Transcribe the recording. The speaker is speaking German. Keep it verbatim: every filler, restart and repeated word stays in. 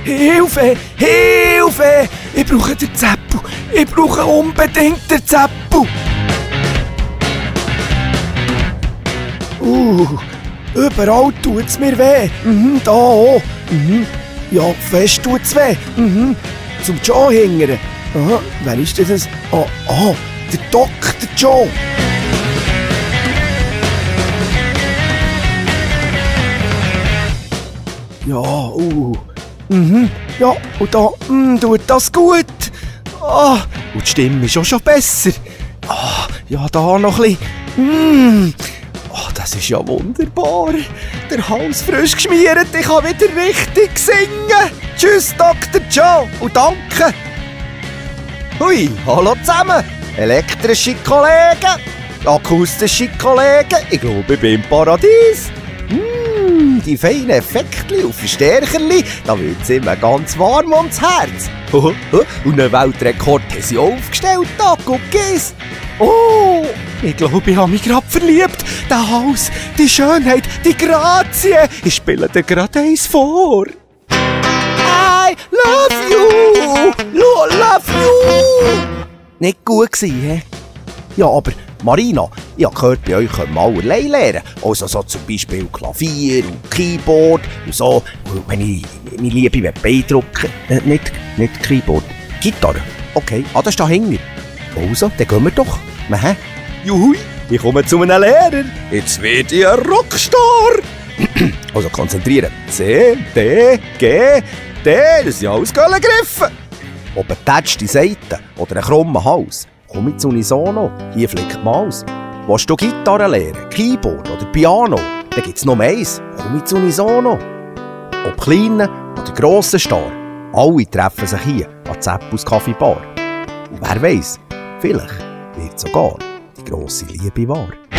Hilfe! Hilfe! Ich brauche den Zeppel! Ich brauche unbedingt den Zeppel! Uh, überall tut's mir weh. Mhm, da auch. Mhm. Ja, fest tut's weh. Mhm. Zum Joe hingern. Aha, wer ist denn das? Ah, ah, der Doktor Joe. Ja, uh. Mhm. Ja, und da mm, tut das gut. Ah, und die Stimme ist auch schon besser. Ah, ja, da noch ein bisschen. Mm. Oh, das ist ja wunderbar. Der Hals frisch geschmiert, ich kann wieder richtig singen. Tschüss, Doktor Joe, und danke. Hui, hallo zusammen. Elektrische Kollegen, akustische Kollegen, ich glaube, ich bin im Paradies. Mm, die feinen Effekte und Verstärkerli, da wird es immer ganz warm ums Herz. Und einen Weltrekord haben sie aufgestellt, da, guck es. Oh, ich glaube, ich habe mich gerade verliebt. Der Hals, die Schönheit, die Grazie. Ich spiele dir gerade eins vor. I love you, love you. Nicht gut gewesen, hä? Ja, aber Marina, ich habe gehört, bei euch können wir allerlei lernen. Also so zum Beispiel Klavier und Keyboard und so. Wenn ich meine Liebe beeindrucken äh, nicht, nicht Keyboard, Gitarre. Okay, ah, das ist da hinten. Also, dann gehen wir doch. Hä? Juhui, ich komme zu einem Lehrer. Jetzt werde ich ein Rockstar. Also konzentrieren. C, D, G, D, das sind alles Göllengriffe. Ob eine tätschte Seite oder ein krummer Hals. Komm jetzt unisono, hier flickt man aus. Willst du Gitarre lernen, Keyboard oder Piano? Dann gibt's noch eins. Komm jetzt unisono. Ob kleiner oder grosser Star. Alle treffen sich hier an Zeppus Kaffeebar. Und wer weiss, vielleicht wird sogar die grosse Liebe wahr.